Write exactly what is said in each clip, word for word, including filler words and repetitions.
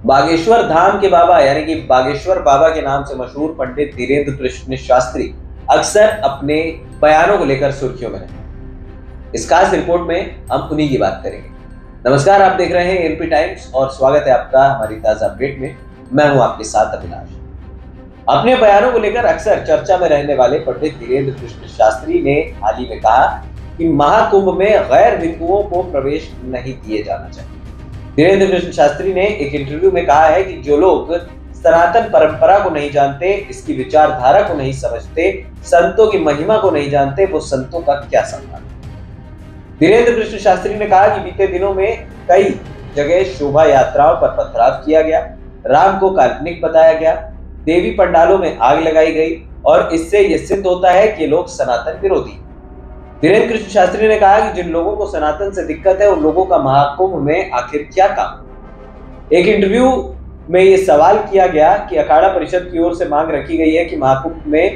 बागेश्वर धाम के बाबा यानी कि बागेश्वर बाबा के नाम से मशहूर पंडित धीरेंद्र कृष्ण शास्त्री अक्सर अपने बयानों को लेकर सुर्खियों में रहते हैं। इस खास रिपोर्ट में हम उन्हीं की बात करेंगे। नमस्कार, आप देख रहे हैं एलपी टाइम्स और स्वागत है आपका हमारी ताजा अपडेट में। मैं हूं आपके साथ अविनाश। अपने बयानों को लेकर अक्सर चर्चा में रहने वाले पंडित धीरेंद्र कृष्ण शास्त्री ने हाल ही में कहा कि महाकुंभ में गैर हिंदुओं को प्रवेश नहीं दिए जाना चाहिए। धीरेंद्र कृष्ण शास्त्री ने एक इंटरव्यू में कहा है कि जो लोग सनातन परंपरा को नहीं जानते, इसकी विचारधारा को नहीं समझते, संतों की महिमा को नहीं जानते, वो संतों का क्या सम्मान। धीरेंद्र कृष्ण शास्त्री ने कहा कि बीते दिनों में कई जगह शोभा यात्राओं पर पथराव किया गया, राम को काल्पनिक बताया गया, देवी पंडालों में आग लगाई गई और इससे यह सिद्ध होता है कि लोग सनातन विरोधी। धीरेंद्र कृष्ण शास्त्री ने कहा कि जिन लोगों को सनातन से दिक्कत है उन लोगों का महाकुंभ में आखिर क्या काम। एक इंटरव्यू में यह सवाल किया गया कि अखाड़ा परिषद की ओर से मांग रखी गई है कि महाकुंभ में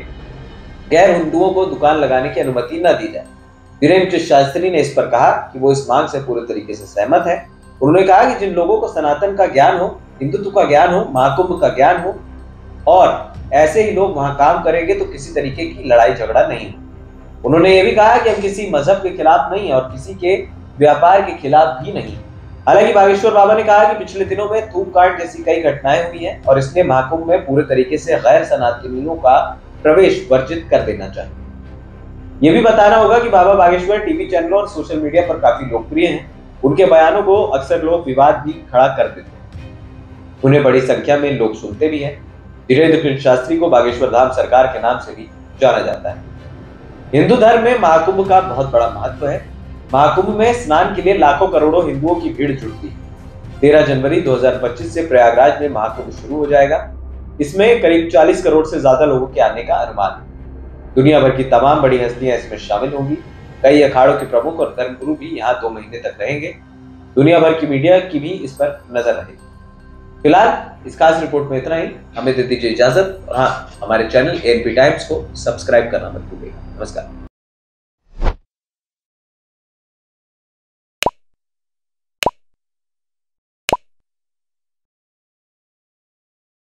गैर हिंदुओं को दुकान लगाने की अनुमति न दी जाए। धीरेंद्र कृष्ण शास्त्री ने इस पर कहा कि वो इस मांग से पूरे तरीके से सहमत है। उन्होंने कहा कि जिन लोगों को सनातन का ज्ञान हो, हिंदुत्व का ज्ञान हो, महाकुंभ का ज्ञान हो और ऐसे ही लोग वहां काम करेंगे तो किसी तरीके की लड़ाई झगड़ा नहीं हो। उन्होंने ये भी कहा कि हम किसी मजहब के खिलाफ नहीं और किसी के व्यापार के खिलाफ भी नहीं। हालांकि बागेश्वर बाबा ने कहा कि पिछले दिनों में थूक कांड जैसी कई घटनाएं हुई हैं और इसलिए महाकुंभ में पूरे तरीके से गैर सनातनियों का प्रवेश वर्जित कर देना चाहिए। यह भी बताना होगा कि बाबा बागेश्वर टीवी चैनलों और सोशल मीडिया पर काफी लोकप्रिय हैं। उनके बयानों को अक्सर लोग विवाद भी खड़ा कर देते हैं। उन्हें बड़ी संख्या में लोग सुनते भी हैं। धीरेंद्र कृष्ण शास्त्री को बागेश्वर धाम सरकार के नाम से भी जाना जाता है। हिंदू धर्म में महाकुंभ का बहुत बड़ा महत्व है। महाकुंभ में स्नान के लिए लाखों करोड़ों हिंदुओं की भीड़ जुटती है। तेरह जनवरी दो हज़ार पच्चीस से प्रयागराज में महाकुंभ शुरू हो जाएगा। इसमें करीब चालीस करोड़ से ज्यादा लोगों के आने का अनुमान है। दुनिया भर की तमाम बड़ी हस्तियां इसमें शामिल होंगी। कई अखाड़ों के प्रमुख और धर्मगुरु भी यहाँ दो महीने तक रहेंगे। दुनिया भर की मीडिया की भी इस पर नजर रहेगी। फिलहाल इस खास रिपोर्ट में इतना ही। हमें दे दीजिए इजाजत और हाँ, हमारे चैनल एलपी टाइम्स को सब्सक्राइब करना मत भूलिएगा। नमस्कार।